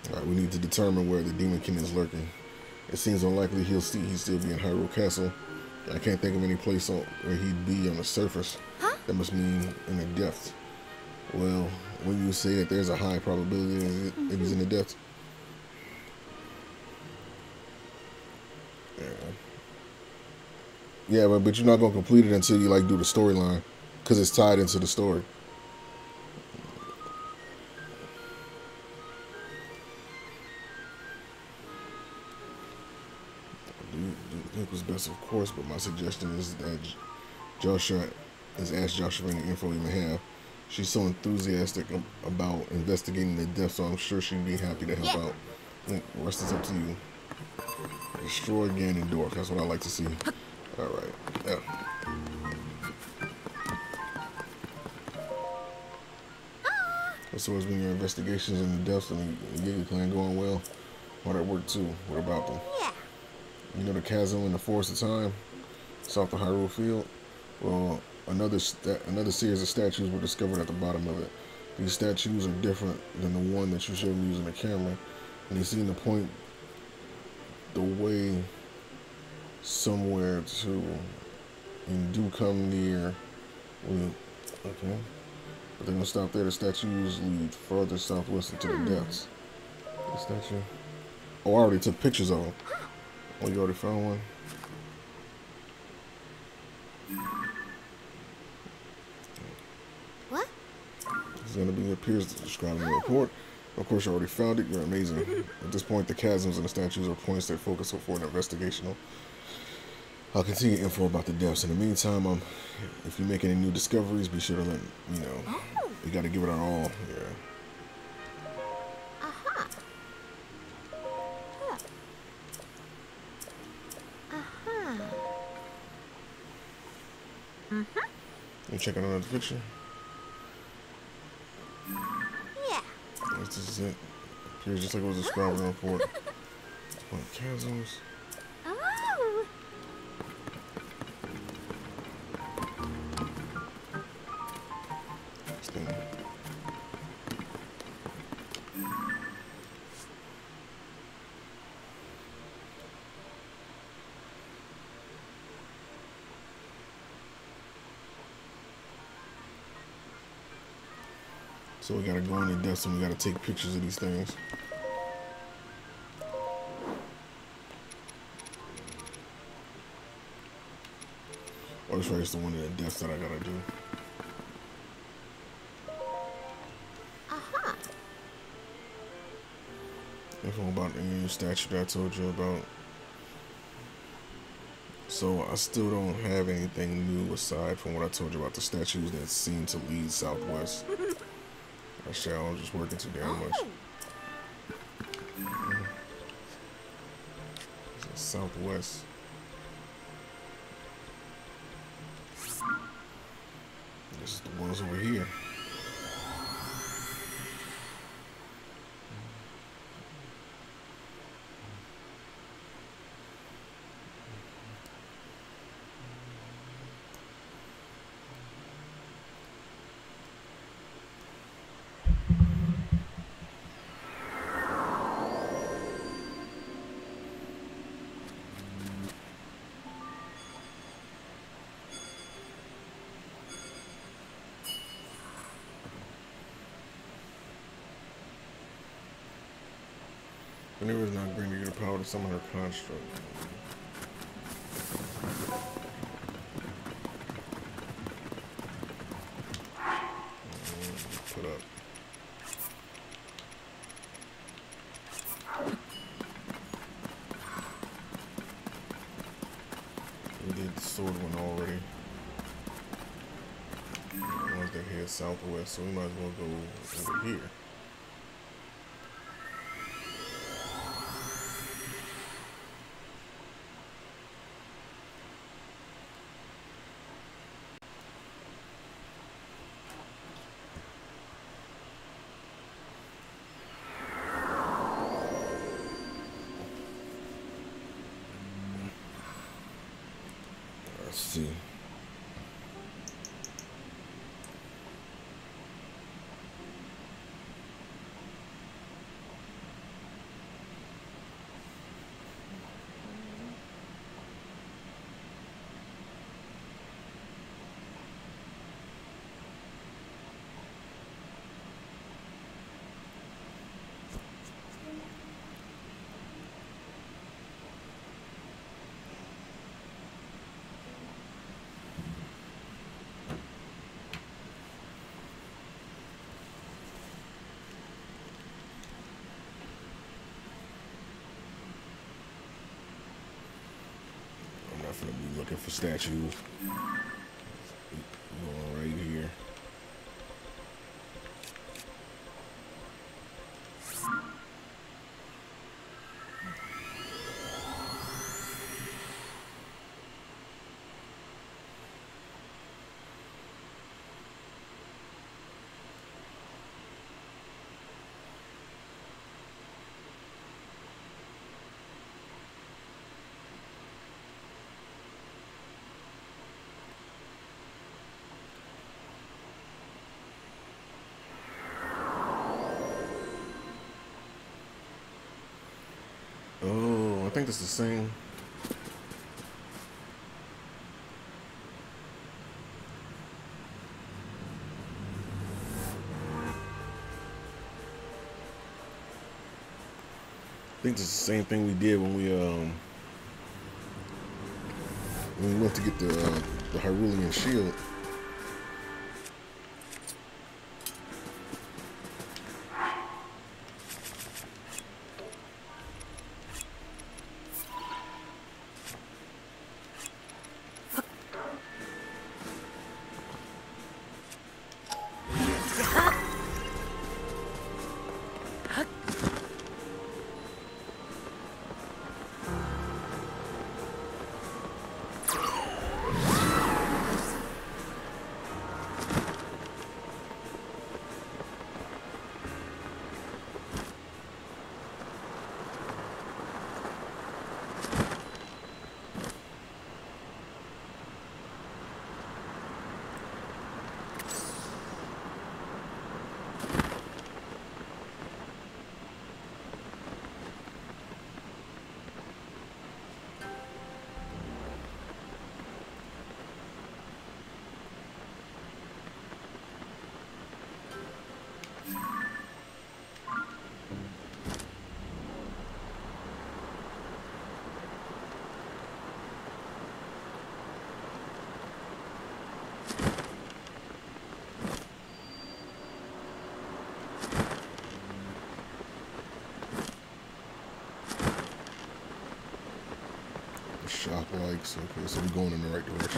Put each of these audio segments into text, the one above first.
Alright, we need to determine where the Demonkin is lurking. It seems unlikely he'd still be in Hyrule Castle. I can't think of any place where he'd be on the surface. Huh? That must mean in the depths. Well, when you say that there's a high probability that he's in the depths. Yeah. Yeah, but you're not gonna complete it until you like do the storyline, because it's tied into the story. It was best, of course, but my suggestion is that Joshua is ask Joshua any info he may have. She's so enthusiastic about investigating the death, so I'm sure she'd be happy to help out. The rest is up to you. Destroy Ganondorf. That's what I like to see. All right. Yeah. So it's been your investigations in the depths and the Giga Clan going well. Hard at work too. What about them? Yeah. You know the chasm in the Forest of Time, south of Hyrule Field. Well, another series of statues were discovered at the bottom of it. These statues are different than the one that you showed me using the camera, and they seem to point the way somewhere to, and do come near. Okay, but they're gonna stop there. The statues lead further southwest into the depths. The statue. Oh, I already took pictures of them. Oh, you already found one? What? It's going to be appears to describe in the report. Of course, you already found it. You're amazing. At this point, the chasms and the statues are points that focus for an investigational. I'll continue info about the depths. In the meantime, if you make any new discoveries, be sure to let me know. Oh. You got to give it our all. Yeah. Aha. Huh. Aha. Mhm. You check out another picture. Yeah. This is it. Appears just like it was described in the report. Chasms. Oh. So we gotta go in the depths and we gotta take pictures of these things. Oh, that's right, it's the one in the depths that I gotta do. Aha. Info about the new statue that I told you about. So I still don't have anything new aside from what I told you about the statues that seem to lead southwest. Actually, I was just working too damn much. Southwest. This is the ones over here. Veneer is not going to get the power to summon her construct. Put up. We did the sword one already. The ones that head southwest, so we might as well go over here. Let's see. looking for statues. Going right here. Oh, I think that's the same. I think it's the same thing we did when we went to get the Hyrulean shield. Shop likes. Okay, so we're going in the right direction.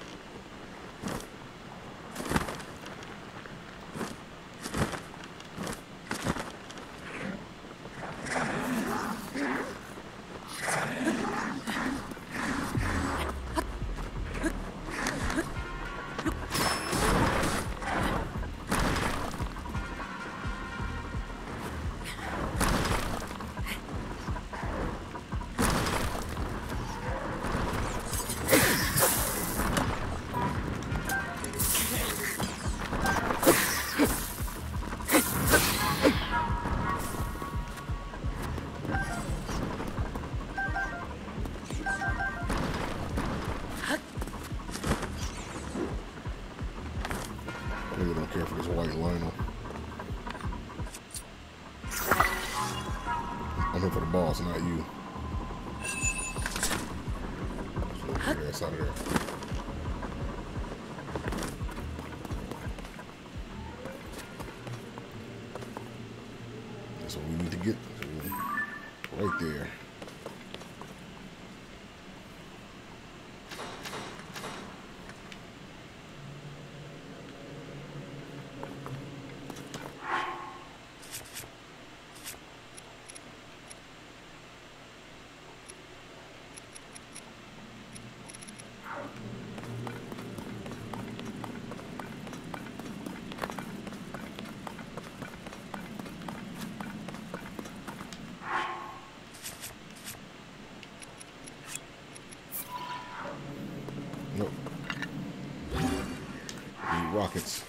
Really don't care for this white Lionel. I'm here for the boss, not you. So get your ass out of there. That's what we need to get to. Right there. Nope. Need rockets.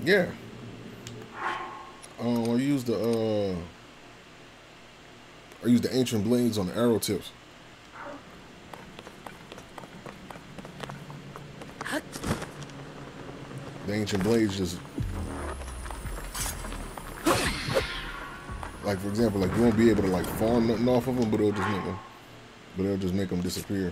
Yeah. I used the ancient blades on the arrow tips. The ancient blades just, like for example, like you won't be able to like farm nothing off of them, but it'll just make them disappear.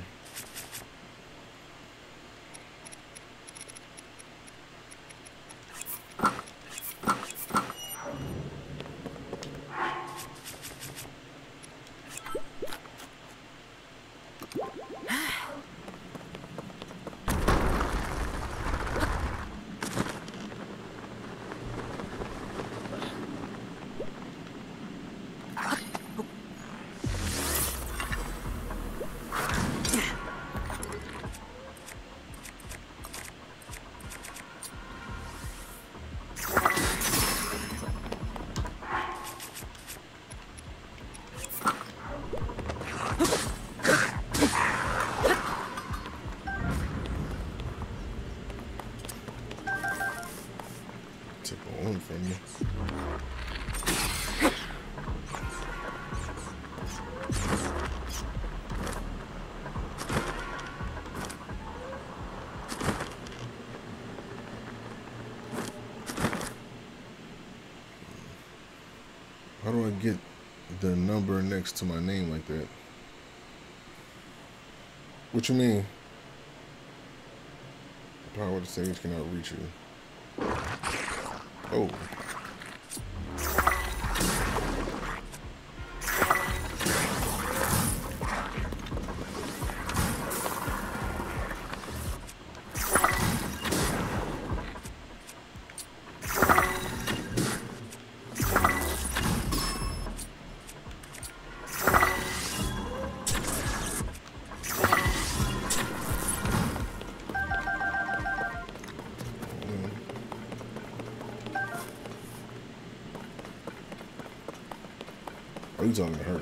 Took one from me. How do I get the number next to my name like that? What you mean? The power of the stage cannot reach you. Oh. Oh, you talking to her?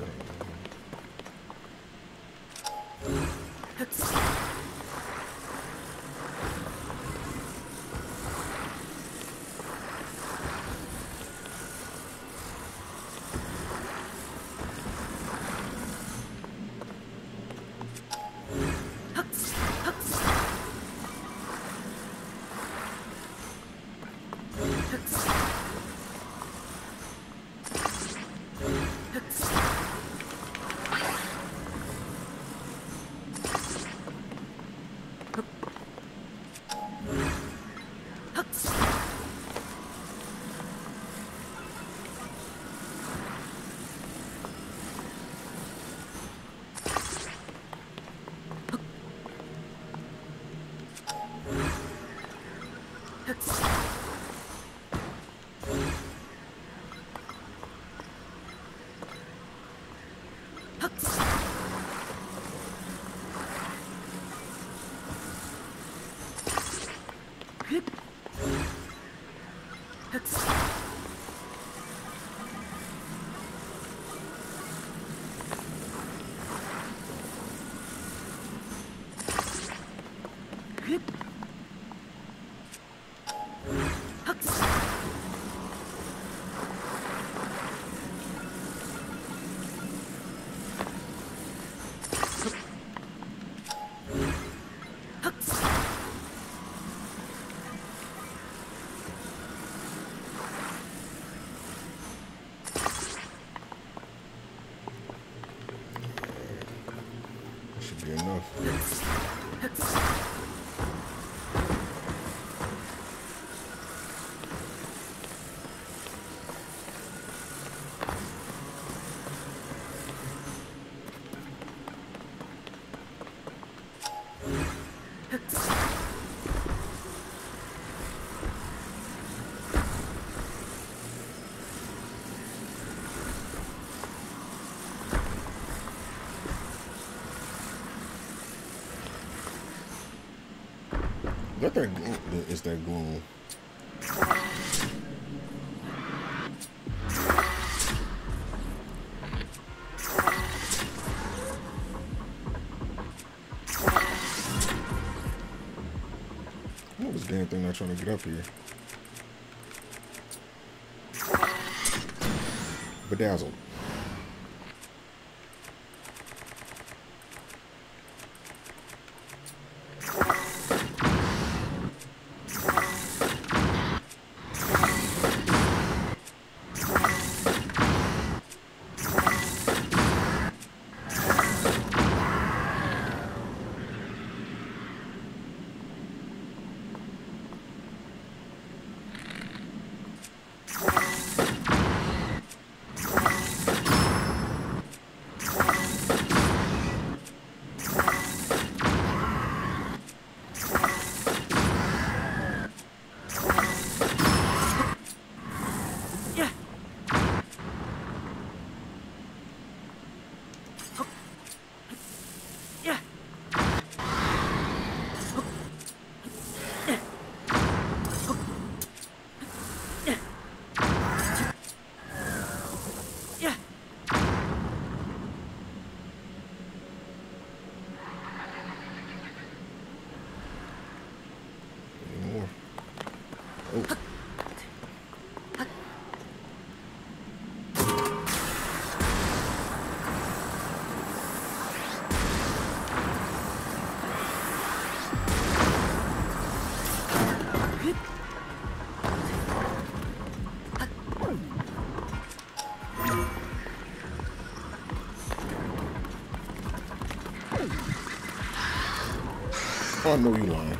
Should be enough. Let that it's that gloom. What was this damn thing not trying to get up here? bedazzled. Oh, I know you lying.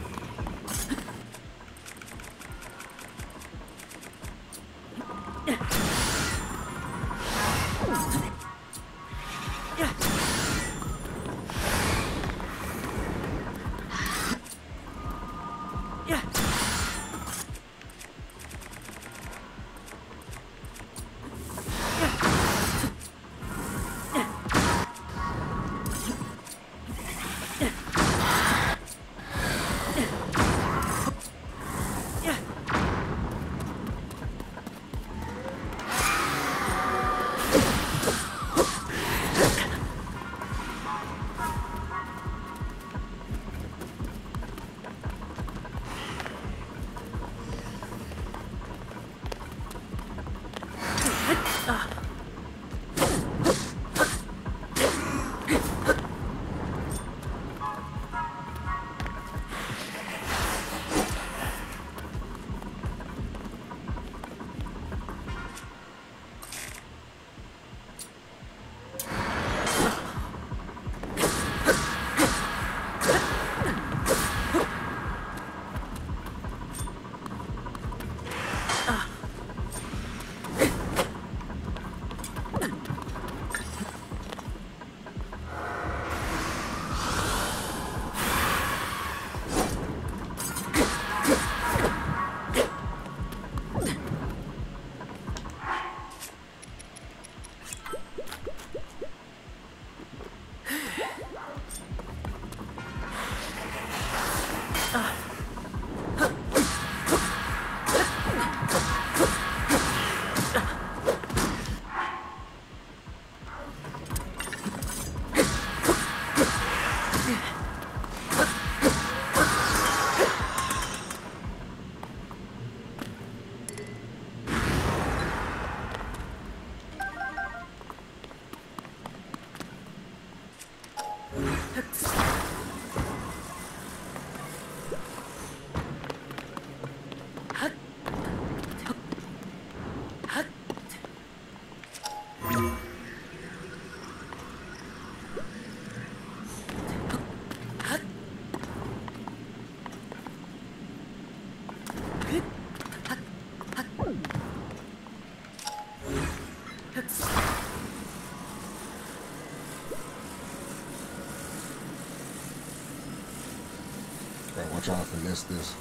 Alright, watch out for this.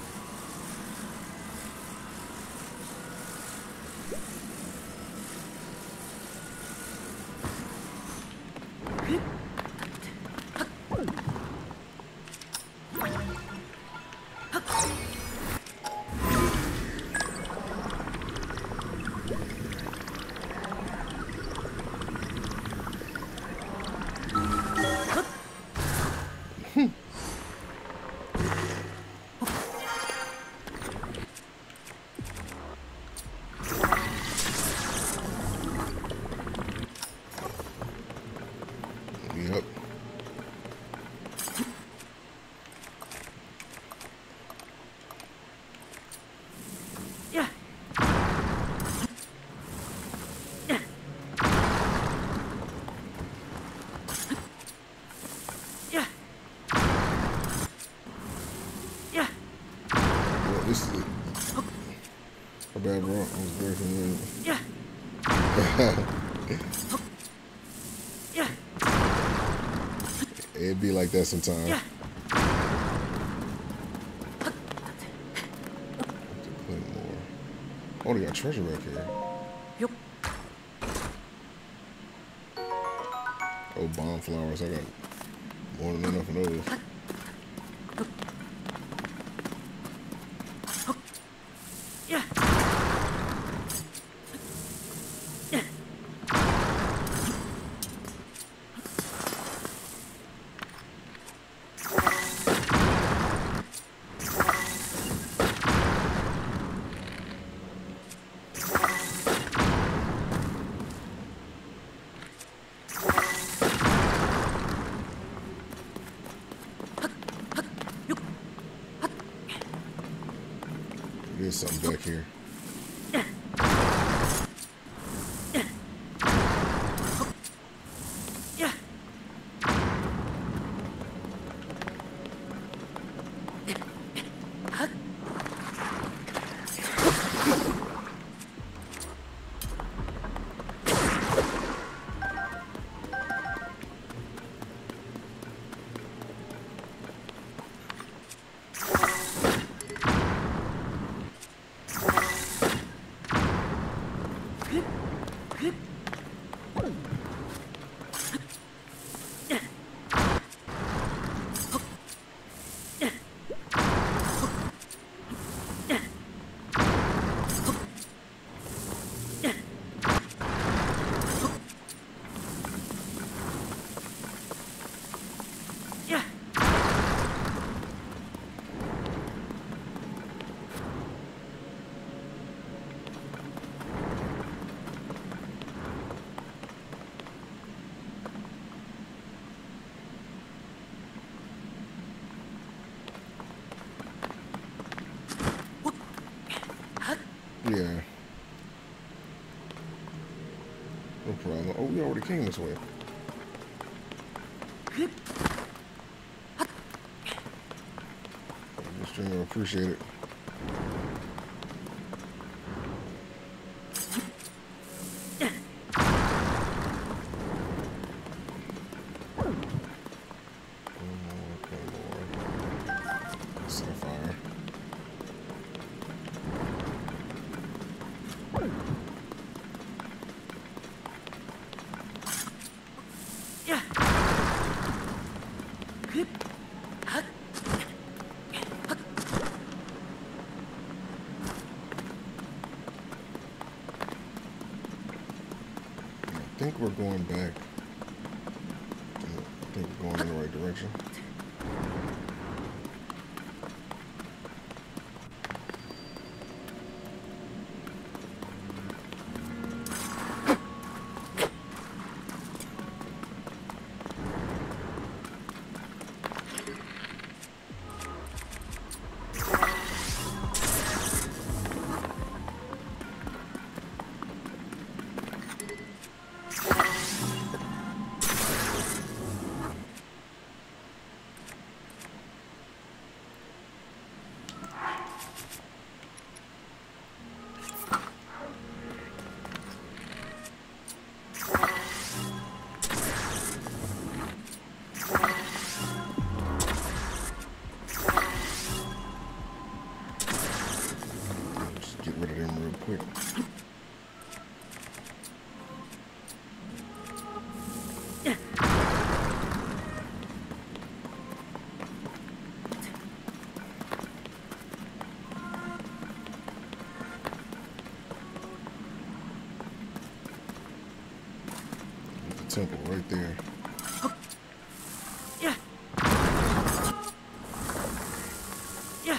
this is it. My bad, bro. I was very familiar. Yeah. Yeah. It'd be like that sometimes. Yeah. More. Oh, they got treasure back here. Yup. Oh, bomb flowers. I got more than enough of those. Yeah. Yeah. There's something back here. Yeah. Yeah. Yeah. No problem. Oh, we already came this way. Streamer, appreciate it. Sapphire. Yeah. I think we're going back. I think we're going in the right direction. Just get rid of them real quick. The temple right there. Yeah. Yeah.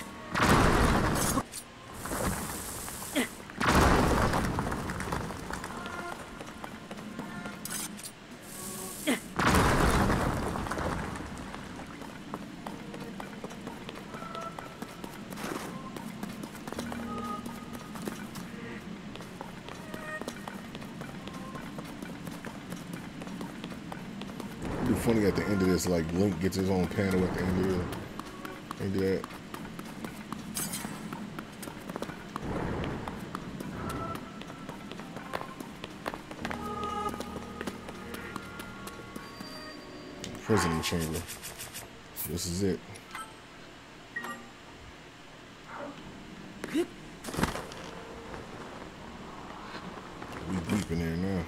It'd be funny at the end of this, like Link gets his own panel at the end of that. President Chamber. This is it. We deep in there now.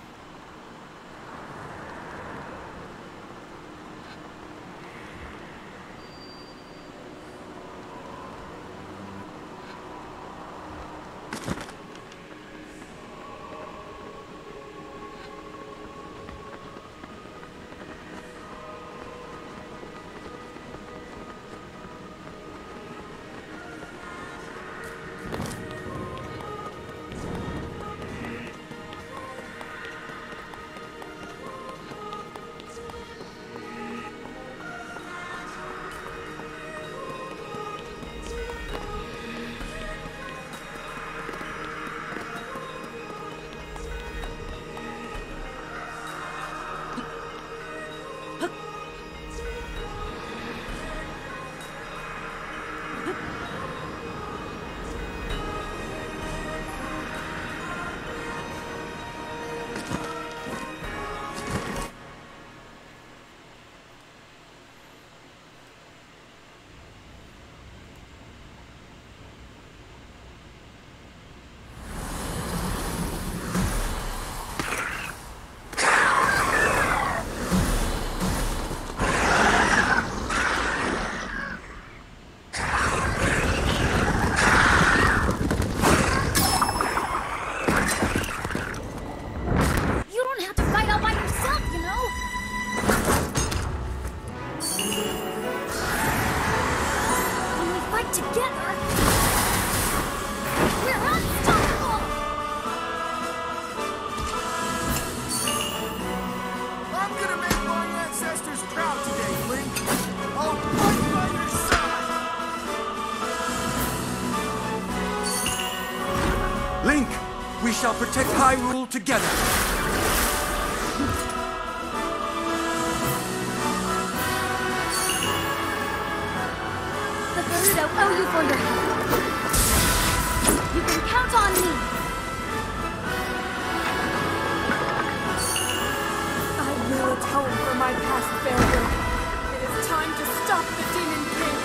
Link, we shall protect Hyrule together. The Gerudo owe you for your help. You can count on me. I will atone for my past failure. It is time to stop the Demon King.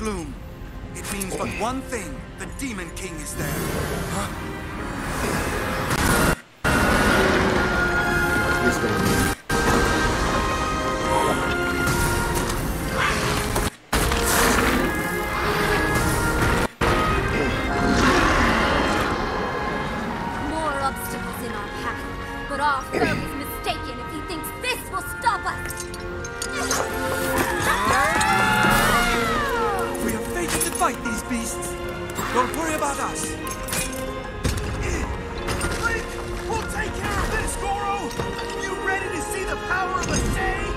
gloom. It means but one thing. The Demon King is there. Huh? This thing. More obstacles in our path, but our foe is mistaken if he thinks this will stop us. We are fated to fight these beasts. Don't worry about us. Link, we'll take care of this, Goro! You ready to see the power of a Say?